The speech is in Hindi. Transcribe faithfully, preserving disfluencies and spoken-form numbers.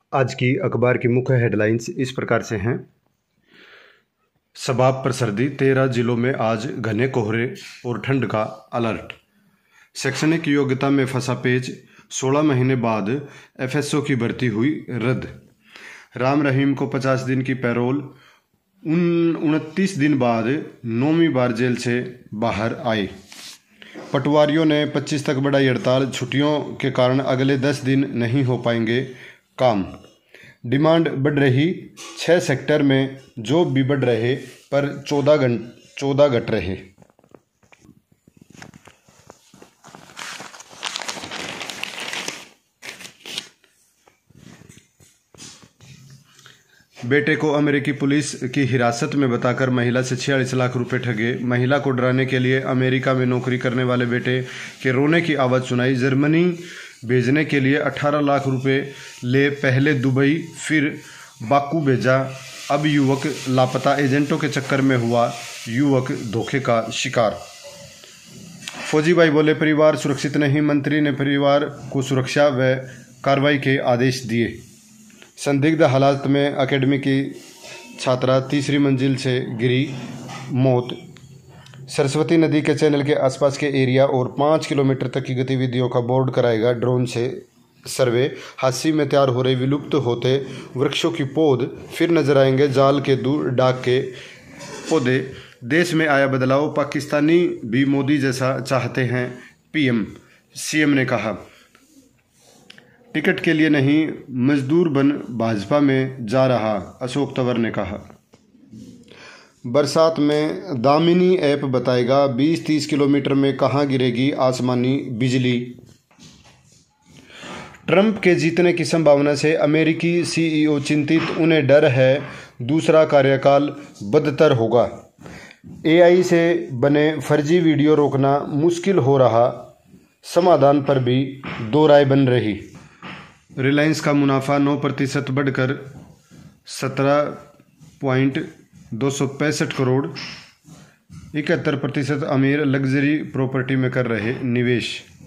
आज की अखबार की मुख्य हेडलाइंस इस प्रकार से हैं। शबाब पर सर्दी, तेरह जिलों में आज घने कोहरे और ठंड का अलर्ट। शैक्षणिक योग्यता में फंसा पेच, सोलह महीने बाद एफएसओ की भर्ती हुई रद्द। राम रहीम को पचास दिन की पैरोल, उन उनतीस दिन बाद नौवीं बार जेल से बाहर आए। पटवारियों ने पच्चीस तक बढ़ाई हड़ताल, छुट्टियों के कारण अगले दस दिन नहीं हो पाएंगे काम। डिमांड बढ़ रही, छह सेक्टर में जॉब भी बढ़ रहे पर चौदह घंट चौदह घट रहे। बेटे को अमेरिकी पुलिस की हिरासत में बताकर महिला से छियालीस लाख रुपए ठगे। महिला को डराने के लिए अमेरिका में नौकरी करने वाले बेटे के रोने की आवाज़ सुनाई। जर्मनी भेजने के लिए अठारह लाख रुपए ले पहले दुबई फिर बाकू भेजा। अब युवक लापता, एजेंटों के चक्कर में हुआ युवक धोखे का शिकार। फौजी भाई बोले परिवार सुरक्षित नहीं, मंत्री ने परिवार को सुरक्षा व कार्रवाई के आदेश दिए। संदिग्ध हालात में एकेडमी की छात्रा तीसरी मंजिल से गिरी, मौत। सरस्वती नदी के चैनल के आसपास के एरिया और पाँच किलोमीटर तक की गतिविधियों का बोर्ड कराएगा ड्रोन से सर्वे। हादसे में तैयार हो रहे विलुप्त होते वृक्षों की पौध फिर नजर आएंगे, जाल के दूर डाक के पौधे। देश में आया बदलाव, पाकिस्तानी भी मोदी जैसा चाहते हैं, पीएम सीएम ने कहा। टिकट के लिए नहीं, मजदूर बन भाजपा में जा रहा, अशोक तंवर ने कहा। बरसात में दामिनी ऐप बताएगा बीस तीस किलोमीटर में कहां गिरेगी आसमानी बिजली। ट्रंप के जीतने की संभावना से अमेरिकी सीईओ चिंतित, उन्हें डर है दूसरा कार्यकाल बदतर होगा। एआई से बने फर्जी वीडियो रोकना मुश्किल हो रहा, समाधान पर भी दो राय बन रही। रिलायंस का मुनाफा नौ प्रतिशत बढ़कर सत्रह पॉइंट दो सौ पैंसठ करोड़। इकहत्तर प्रतिशत अमीर लग्जरी प्रॉपर्टी में कर रहे निवेश।